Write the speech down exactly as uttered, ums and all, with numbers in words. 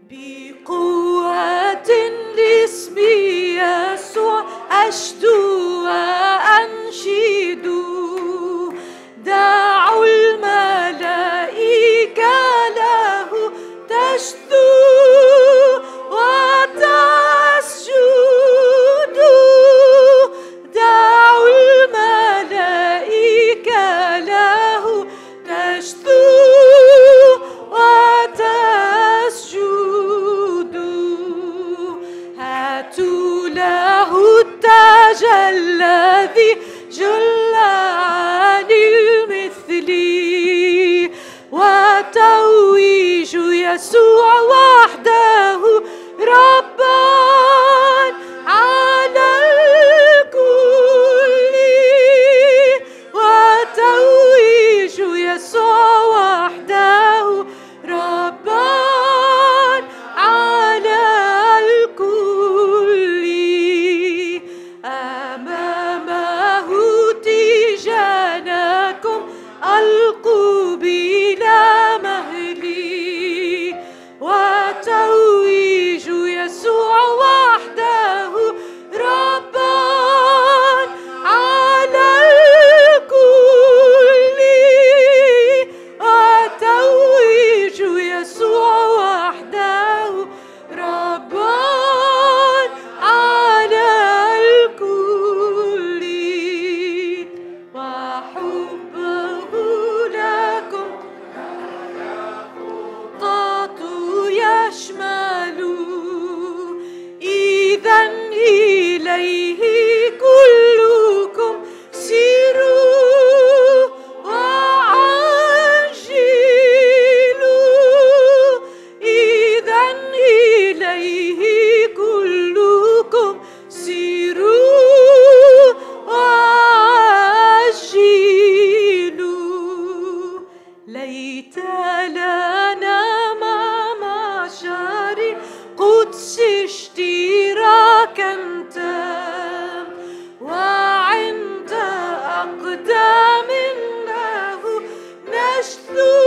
بقوة لاسم يسوع أشدو وأنشد، دعوا الملائكة له تشدو وتسجد، دعوا الملائكة له تشدو وتسجد، هاتوا له التاج الذي جل عن المثل، وتويج يسوع وحده ربا على الكل، وتويج يسوع وحده ربا على الكل، أمامه تيجانكم ألقوا بلا مهل، وتويج يسوع وحده ربا على الكل، وتويج يسوع وحده ربا على الكل، وحبه لكم قط يشمل، إذن إليه كلكم سيروا وعجلوا، إذن إليه كلكم سيروا وعجلوا، ليت لنا مع معشر قدس اشتراكا تام، وعند أقدام له نشلو